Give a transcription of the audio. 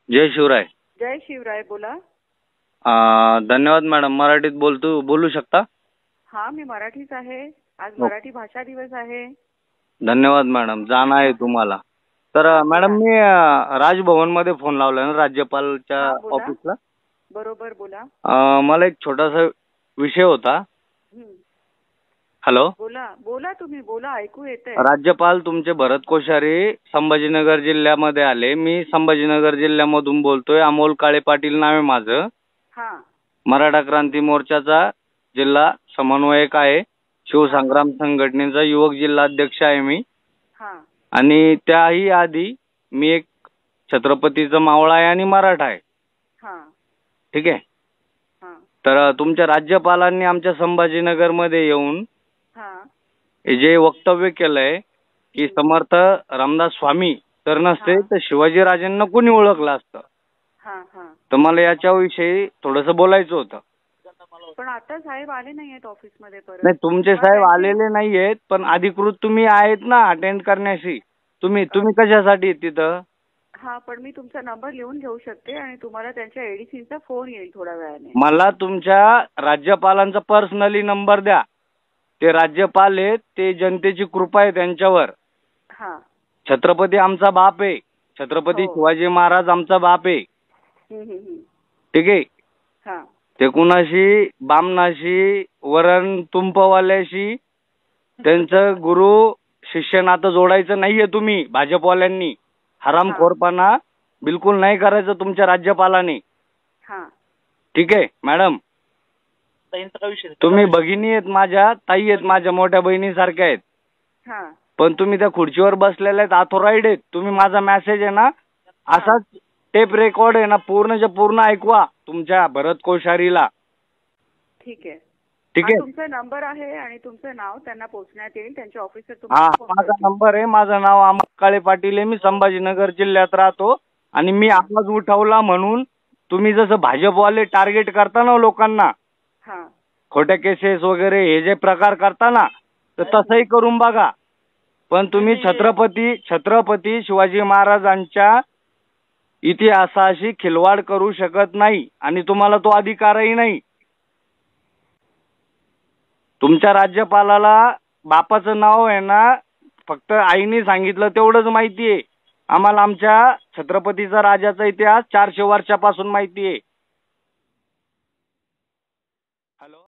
जय शिवराय. जय शिवराय. बोला. धन्यवाद मॅडम. मराठीत बोलू शकता? हा, मी मराठीच आहे. आज हो. मराठी भाषा दिवस आहे. धन्यवाद मॅडम. जाण आहे तुम्हाला. तर मॅडम, बोला. मी राजभवन मध्ये फोन लावलाय ना, राज्यपालच्या हा, बोला. ऑफिसला. बरोबर, बोला. मला एक छोटासा विषय होता. हं. हॅलो. बोला बोला, तुम्ही बोला, ऐकू येतंय. राज्यपाल तुमचे भरत कोश्यारी संभाजीनगर जिल्ह्यामध्ये आले. मी संभाजीनगर जिल्ह्यामधून बोलतोय. अमोल काळे पाटील नाव आहे माझं. हा मराठा क्रांती मोर्चाचा जिल्हा समन्वयक आहे. शिवसंग्राम संघटनेचा युवक जिल्हा अध्यक्ष आहे मी. हा आणि त्याही आधी मी एक छत्रपतीचा मावळा आहे आणि मराठा आहे. हा ठीक आहे. हा तर तुमच्या राज्यपालांनी आमच्या संभाजीनगरमध्ये येऊन हा हे जे वक्तव्य केलंय की समर्थ रामदास स्वामी तर नसते तर शिवाजीराजांना कोणी ओळखलं असतं. हा हा तर मला याच्याविषयी थोडंसं बोलायचं होतं. पण आता साहेब आले नाहीयेत ऑफिसमध्ये परत. नाही, तुमचे साहेब आलेले नाहीयेत, पण अधिकृत तुम्ही आहेत ना अटेंड करण्याशी. तुम्ही कशासाठी आहेत तिथं? हा, पण मी तुमचा नंबर लिहून घेऊ शकते आणि तुम्हाला त्यांच्या एडीसीचा फोन येईल थोड्या वेळाने. मला तुमच्या राज्यपालांचा पर्सनली नंबर द्या. ते राज्यपाल आहेत, ते जनतेची कृपा आहे त्यांच्यावर. हा. छत्रपती आमचा बाप आहे. छत्रपती शिवाजी महाराज आमचा बाप आहे. ठीक आहे. हा. ते कुणाशी बामणाशी वरण तुंपवाल्याशी त्यांचं गुरु शिष्य नातं जोडायचं नाहीये. तुम्ही भाजपवाल्यांनी हरामखोरपणा बिलकुल नाही करायचं तुमच्या राज्यपालाने. ठीक आहे मॅडम. तुम्ही भगिनी आहेत माझ्या, ताई आहेत माझ्या, मोठ्या बहिणीसारख्या आहेत. पण तुम्ही त्या खुर्चीवर बसलेल्या आहेत, अथॉराइड आहेत. तुम्ही माझा मेसेज आहे ना असाच टेप रेकॉर्ड आहे ना पूर्णच्या पूर्ण ऐकवा तुमच्या भरत कोश्यारीला. ठीक आहे. ठीक आहे. तुमचा नंबर आहे आणि तुमचं नाव त्यांना पोहोचण्यात येईल. त्यांचे ऑफिसर हा, तुम्हाला माझा नंबर आहे. माझं नाव अमोल काळे पाटील आहे. मी संभाजीनगर जिल्ह्यात राहतो आणि मी आवाज उठवला म्हणून तुम्ही जसं भाजपवाले टार्गेट करता ना लोकांना, खोट्या केसेस वगैरे हे जे प्रकार करता ना, तर तसंही करून बघा. पण तुम्ही छत्रपती शिवाजी महाराजांच्या इतिहासाशी खिलवाड करू शकत नाही आणि तुम्हाला तो अधिकारही नाही. तुमच्या राज्यपालाला बापाचं नाव आहे ना फक्त आईने सांगितलं तेवढंच माहिती आहे. आम्हाला आमच्या छत्रपतीचा राजाचा इतिहास 400 वर्षापासून माहिती आहे.